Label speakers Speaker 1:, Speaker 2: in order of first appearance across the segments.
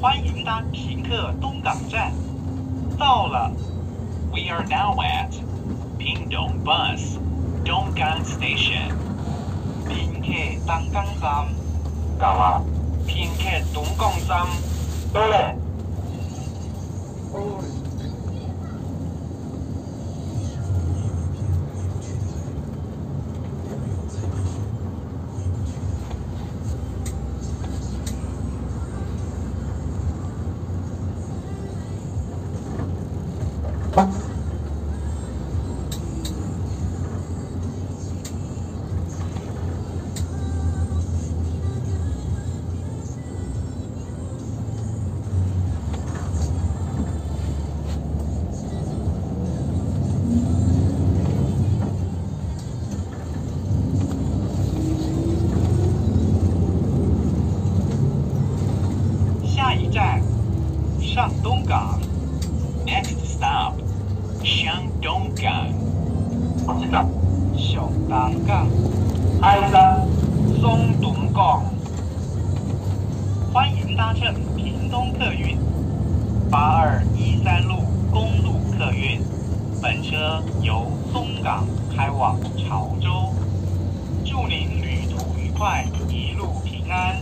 Speaker 1: 欢迎搭平客东港站。到了。We are now at Pingdong Bus Donggang Station. 平客东港站。到了。平客东港站。到了。下一站，上东港。Next stop, 上东港。知道。上东港。爱上松东港。欢迎搭乘屏东客运8213路公路客运，本车由东港开往潮州。祝您旅途愉快，一路平安。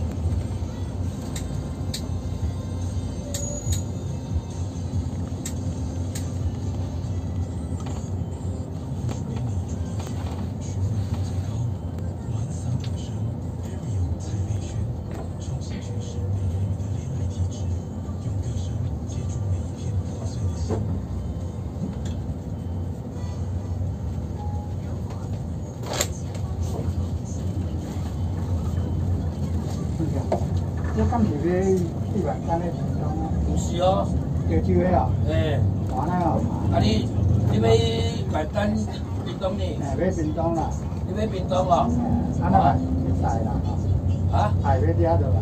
Speaker 2: 这敢是要4万单的屏东啊？
Speaker 3: 不是哦，
Speaker 2: 钓酒的哦。
Speaker 3: 诶，
Speaker 2: 完了哦。
Speaker 3: 啊你要买单屏东呢？
Speaker 2: 要屏东啦。
Speaker 3: 你要屏东哦？
Speaker 2: 啊那来，来啦。
Speaker 3: 啊？
Speaker 2: 海要嗲就来。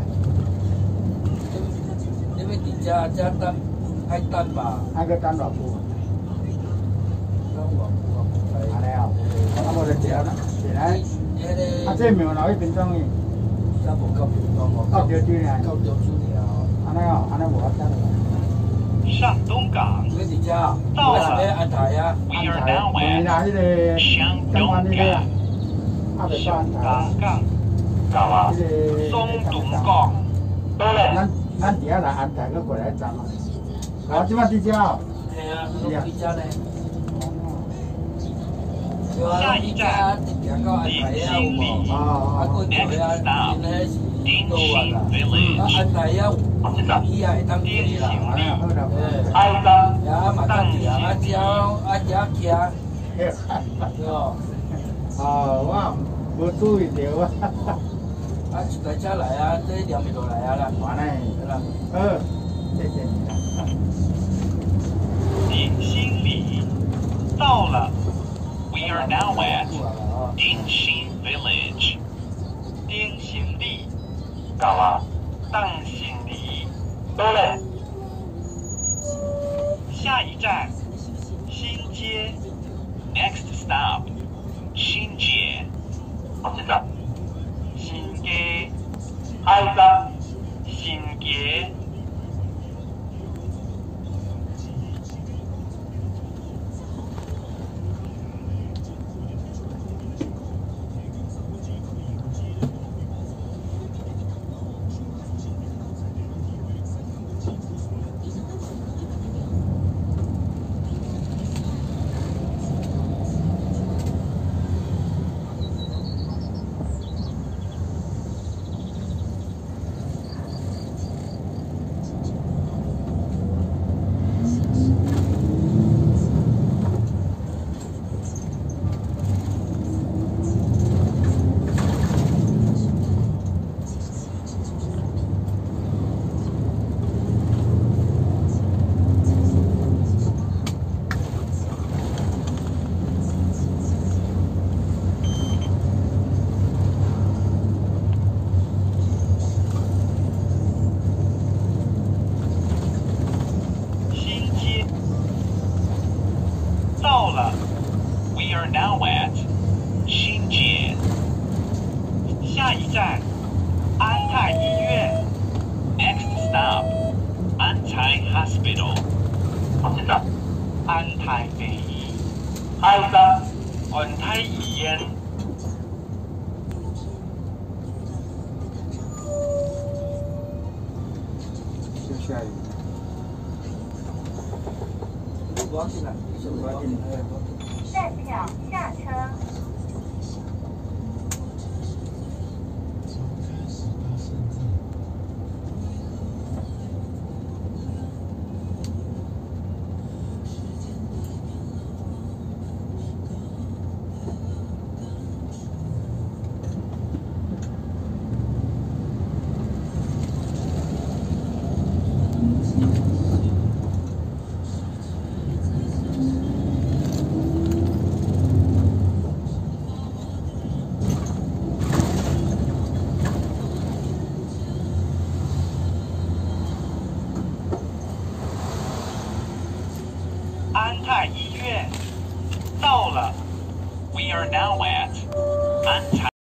Speaker 3: 你要伫遮等，爱等吧？
Speaker 2: 爱搁等偌久？
Speaker 3: 等偌久啊？
Speaker 2: 安尼哦。啊无就调啦，是来。啊这庙哪去屏东去？
Speaker 3: 咱无到屏东哦，
Speaker 2: 到钓酒尔。
Speaker 3: 到钓酒尔哦。
Speaker 2: 安尼哦，安尼无法等啦。
Speaker 1: 上东港。
Speaker 3: 你伫遮哦？
Speaker 1: 到了。
Speaker 3: 是要安排啊？
Speaker 1: We are now at 上东港。上东港。到啊。松东港。到了。
Speaker 2: 咱伫遐来安排，搁过来站啊。啊，即摆伫遮哦。
Speaker 3: 系啊，拢伫遮呢。
Speaker 1: 下一站，点心里。Next stop, 点心 Village.
Speaker 3: 安排呀，以后会当
Speaker 1: 点心里。
Speaker 3: 爱当呀，嘛当去啊，啊只徛。哦。
Speaker 2: 哦，我无注意到啊。
Speaker 3: 啊，来遮来啊，这2米多来啊啦。
Speaker 2: 完嘞。
Speaker 3: 啦。
Speaker 2: 谢谢你啦。
Speaker 1: 点心里到了。We are now at 点心 Village. 点心里。到啊。当心里。到了。下一站，新街。Next stop, 新街。知道。新街。爱上新街。We are now at 新街。下一站，安泰医院。Next stop, 安山安泰医院。
Speaker 2: 就下雨。
Speaker 4: 站票下车。
Speaker 1: 安泰医院到了 ，We are now at 安泰。